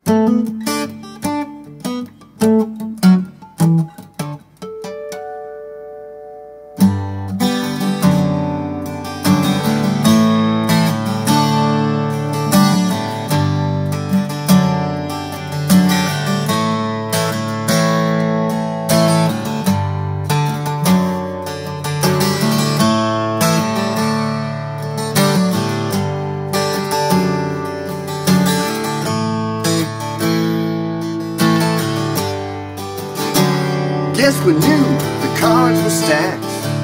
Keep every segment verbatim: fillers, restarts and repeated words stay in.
Guess we knew the cards were stacked.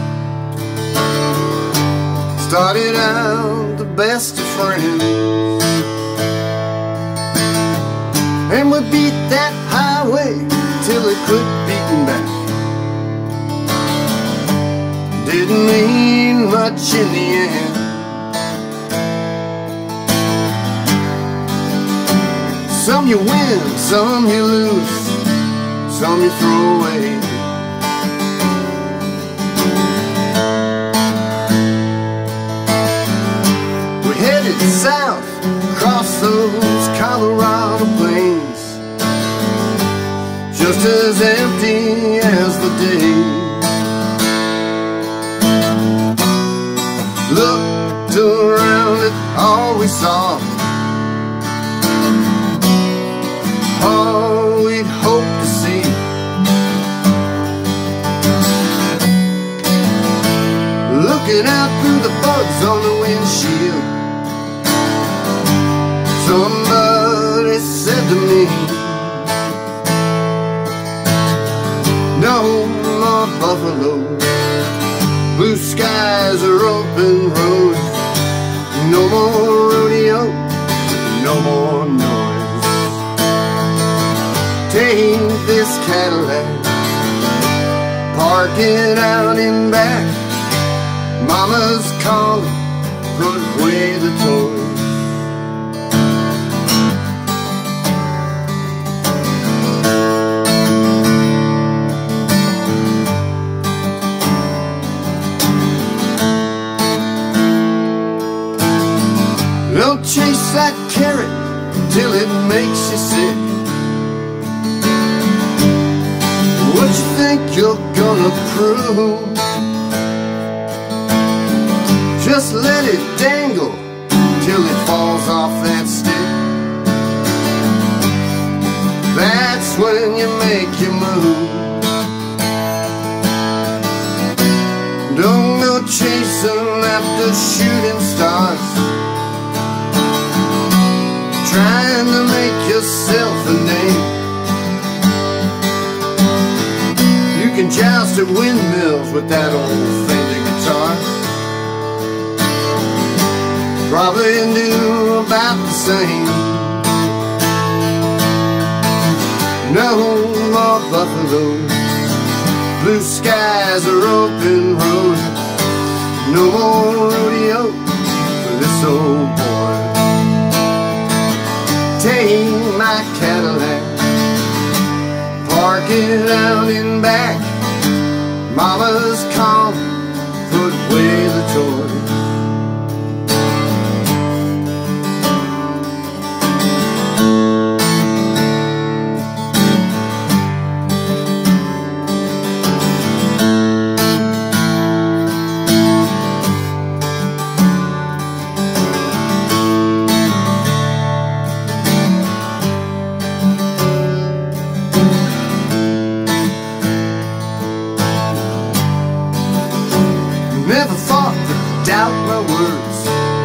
Started out the best of friends, and we beat that highway till it quit beating back. Didn't mean much in the end. Some you win, some you lose, some you throw away. We headed south across those Colorado plains, just as empty as the day. Looked around at all we saw, all we'd hoped to see. Looking out through the bugs on the windshield, somebody said to me, no more buffalo, blue skies are open roads, no more rodeo, no more noise. Take this Cadillac, park it out in back. Mama's calling, put away the toys. Don't chase that carrot till it makes you sick. What you think you're gonna prove? Just let it dangle till it falls off that stick. That's when you make your move. Don't go chasing after shooting stars, trying to make yourself a name. You can joust at windmills with that old Fender guitar, probably do about the same. No more buffalo, blue skies are open road, no more rodeo for this old boy. Take my Cadillac, park it out in back. Mama's calling, put away the toys. Never thought to doubt my words,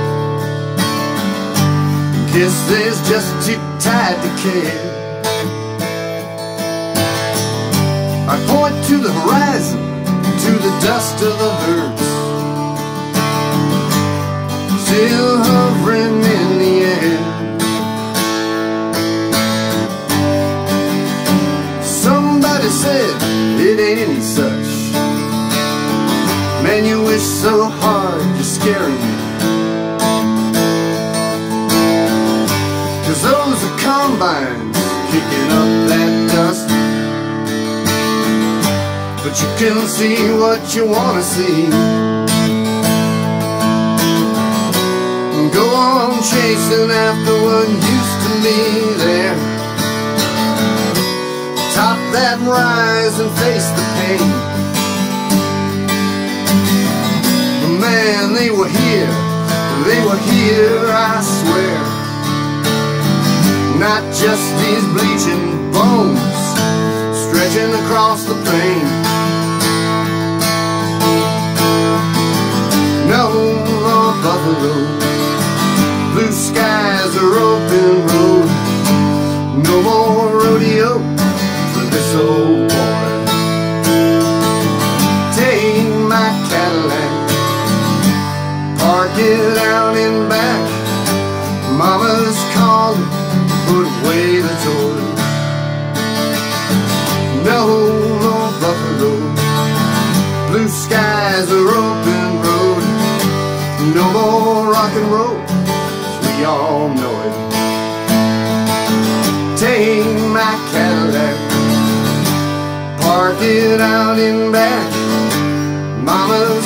guess there's just too tired to care. I point to the horizon, to the dust of the herds, still hovering in the air. Somebody said it ain't any such. Man, you wish so hard you're scaring me, 'cause those are combines kicking up that dust. But you can see what you want to see. Go on chasing after what used to be there. that rise and face the pain. But man, they were here, they were here, I swear. Not just these bleaching bones stretching across the plain. No more buffalo, blue skies are open road. No more rodeo for this old boy. Take my Cadillac, park it out in back. Mama's calling, put away the toys. No more buffalo, blue skies are open road. No more rock and roll, we all know it. Take my Cadillac, park it out in back. Mama's